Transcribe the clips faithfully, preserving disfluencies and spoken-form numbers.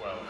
twelve.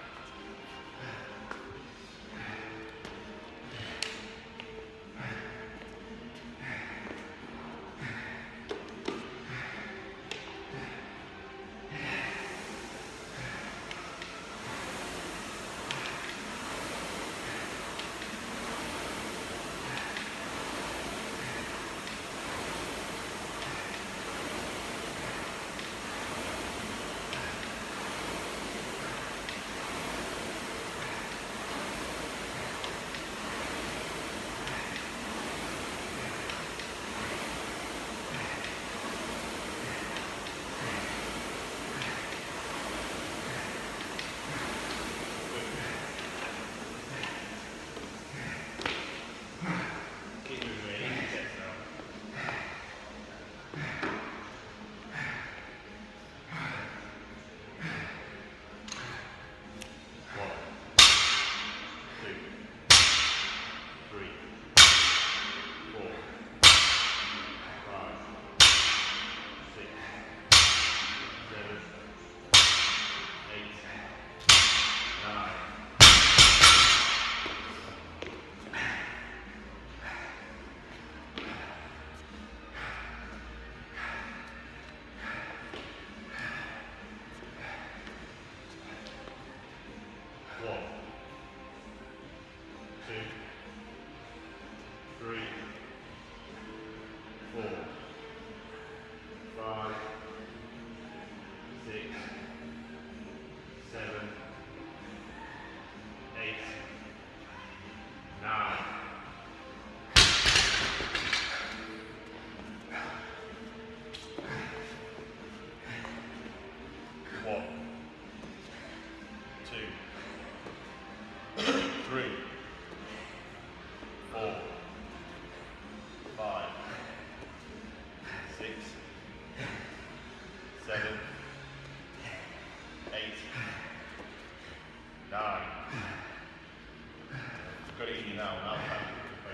Got it in you now, now time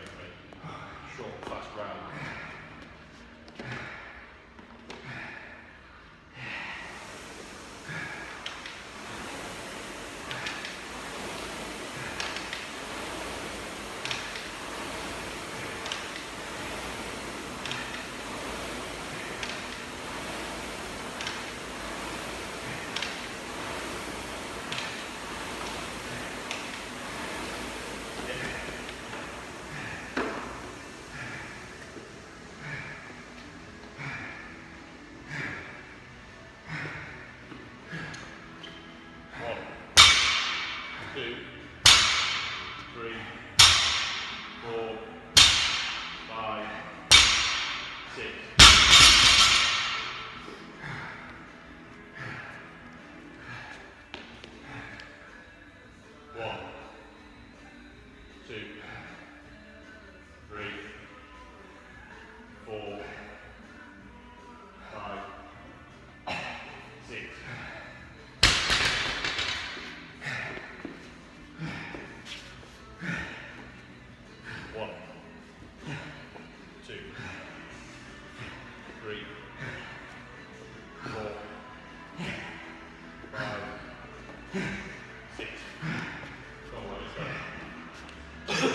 to short, fast round. Two, three, four, five, six. One, two, three, four, five, six. One, two, three, four, five, six. Come on, let's go.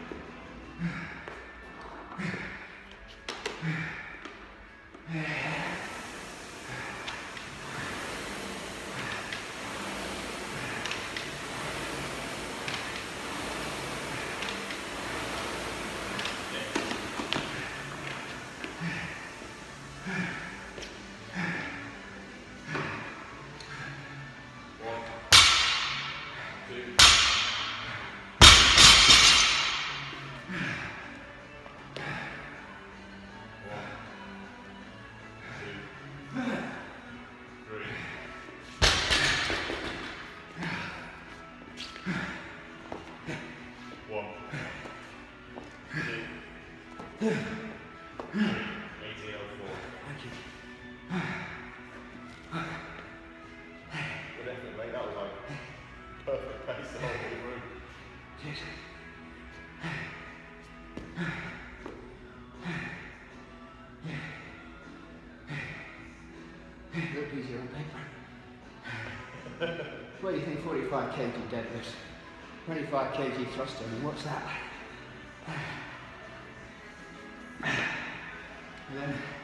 One, two, three, eighteen oh four. Thank you. Good effort, mate. That was like perfect pace the whole way through. Cheers. Look easier on paper. What do you think forty-five kilogram deadlift, twenty-five kilogram thrust, I mean, what's that? And then